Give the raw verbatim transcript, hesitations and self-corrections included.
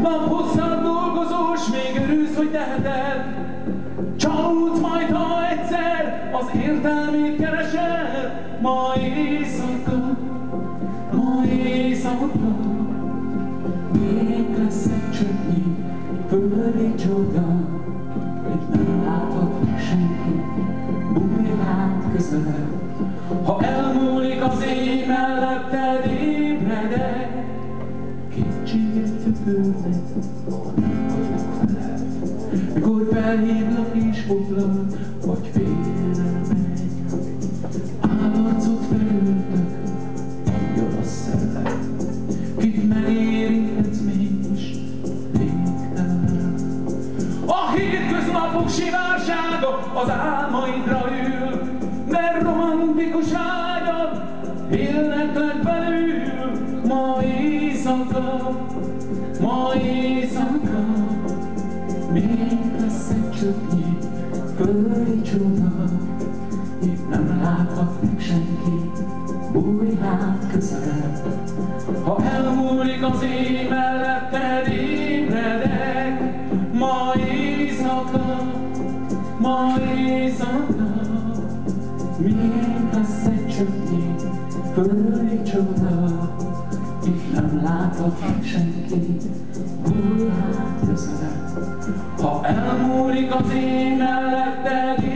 Naphosszat dolgozós, még örülsz, hogy teheted. Csalódsz majd, ha egyszer az értelmét keresed. Ma éjszaka, ma éjszaka, még lesz egy csöpnyi földi csoda, hogy nem látod meg senki, bújj hát közelebb. Ha elmúlik az éj melletted, ébredek, kétséges tükörnek, nem vagyok veled. Mikor felhívlak és foglak, vagy félre megy, állarcot felültök, angyal a szellem. Kit megérinthetsz mégis végtelen. A hétköznapok sivársága az álmaidra ül, mert romantikus ágyak élnek belül. Ma éjszaka, ma éjszaka, még lesz egy csöpnyi földi csoda, itt nem láthat meg senki, bújj hát közelebb. Ha elmúlik az éj melletted, ébredek. Ma éjszaka, ma éjszaka, még lesz egy csöpnyi földi csoda, itt nem láthat meg senki, bújj hát közelebb. Ha elmúlik az éj melletted,